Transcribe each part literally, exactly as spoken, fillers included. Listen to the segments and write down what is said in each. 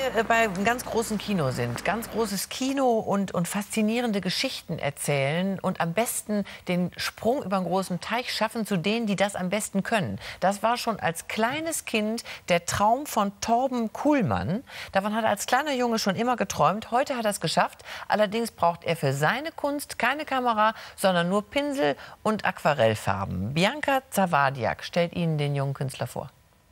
wir bei einem ganz großen Kino sind, ganz großes Kino und, und faszinierende Geschichten erzählen und am besten den Sprung über einen großen Teich schaffen zu denen, die das am besten können. Das war schon als kleines Kind der Traum von Torben Kuhlmann. Davon hat er als kleiner Junge schon immer geträumt. Heute hat er es geschafft. Allerdings braucht er für seine Kunst keine Kamera, sondern nur Pinsel und Aquarellfarben. Bianca Zawadiak stellt Ihnen den jungen Künstler vor.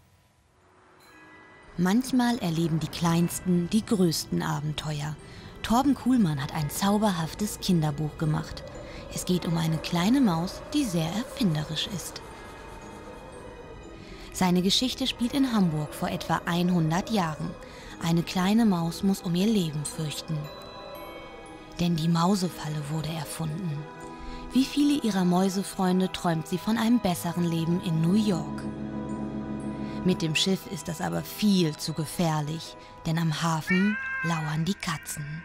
Manchmal erleben die Kleinsten die größten Abenteuer. Torben Kuhlmann hat ein zauberhaftes Kinderbuch gemacht. Es geht um eine kleine Maus, die sehr erfinderisch ist. Seine Geschichte spielt in Hamburg vor etwa hundert Jahren. Eine kleine Maus muss um ihr Leben fürchten. Denn die Mausefalle wurde erfunden. Wie viele ihrer Mäusefreunde träumt sie von einem besseren Leben in New York. Mit dem Schiff ist das aber viel zu gefährlich, denn am Hafen lauern die Katzen.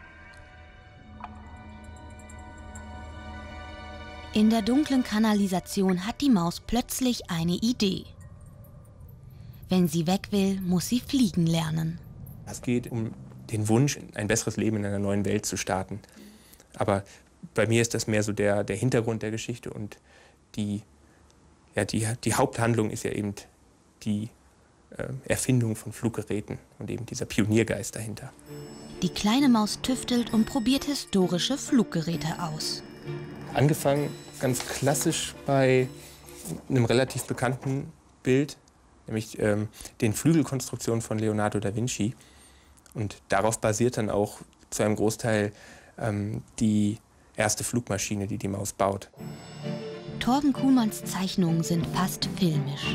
In der dunklen Kanalisation hat die Maus plötzlich eine Idee. Wenn sie weg will, muss sie fliegen lernen. Es geht um den Wunsch, ein besseres Leben in einer neuen Welt zu starten. Aber bei mir ist das mehr so der, der Hintergrund der Geschichte und die, ja, die, die Haupthandlung ist ja eben die äh, Erfindung von Fluggeräten und eben dieser Pioniergeist dahinter. Die kleine Maus tüftelt und probiert historische Fluggeräte aus. Angefangen ganz klassisch bei einem relativ bekannten Bild, nämlich ähm, den Flügelkonstruktionen von Leonardo da Vinci. Und darauf basiert dann auch zu einem Großteil ähm, die erste Flugmaschine, die die Maus baut. Torben Kuhlmanns Zeichnungen sind fast filmisch.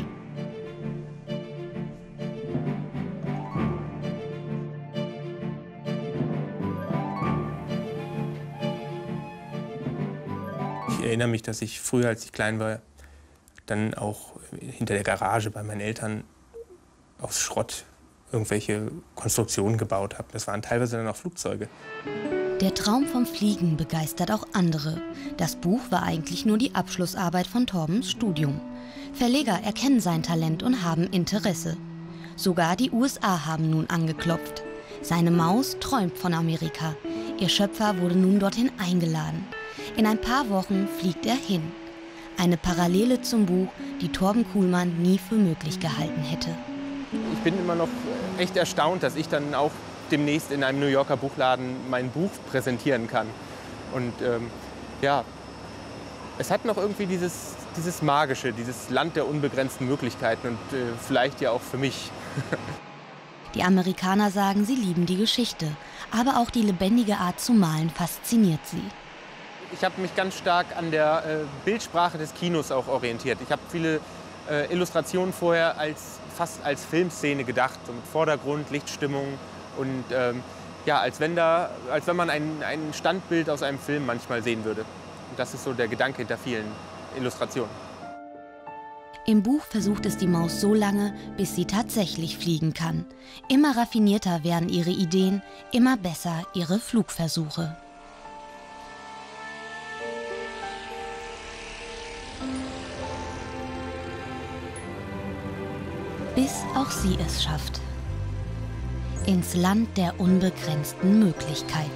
Ich erinnere mich, dass ich früher, als ich klein war, dann auch hinter der Garage bei meinen Eltern aus Schrott irgendwelche Konstruktionen gebaut habe. Das waren teilweise dann auch Flugzeuge. Der Traum vom Fliegen begeistert auch andere. Das Buch war eigentlich nur die Abschlussarbeit von Torbens Studium. Verleger erkennen sein Talent und haben Interesse. Sogar die U S A haben nun angeklopft. Seine Maus träumt von Amerika. Ihr Schöpfer wurde nun dorthin eingeladen. In ein paar Wochen fliegt er hin. Eine Parallele zum Buch, die Torben Kuhlmann nie für möglich gehalten hätte. Ich bin immer noch echt erstaunt, dass ich dann auch demnächst in einem New Yorker Buchladen mein Buch präsentieren kann. Und ähm, ja, es hat noch irgendwie dieses, dieses Magische, dieses Land der unbegrenzten Möglichkeiten und äh, vielleicht ja auch für mich. Die Amerikaner sagen, sie lieben die Geschichte, aber auch die lebendige Art zu malen fasziniert sie. Ich habe mich ganz stark an der äh, Bildsprache des Kinos auch orientiert. Ich habe viele äh, Illustrationen vorher als, fast als Filmszene gedacht, so mit Vordergrund, Lichtstimmung und ähm, ja, als wenn, da, als wenn man ein, ein Standbild aus einem Film manchmal sehen würde. Und das ist so der Gedanke hinter vielen Illustrationen. Im Buch versucht es die Maus so lange, bis sie tatsächlich fliegen kann. Immer raffinierter werden ihre Ideen, immer besser ihre Flugversuche. Bis auch sie es schafft. Ins Land der unbegrenzten Möglichkeiten.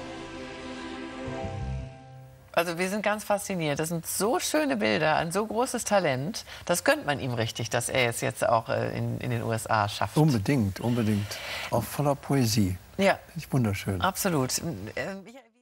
Also wir sind ganz fasziniert. Das sind so schöne Bilder, ein so großes Talent. Das gönnt man ihm richtig, dass er es jetzt auch in, in den U S A schafft. Unbedingt, unbedingt. Auch voller Poesie. Ja. Finde ich wunderschön. Absolut.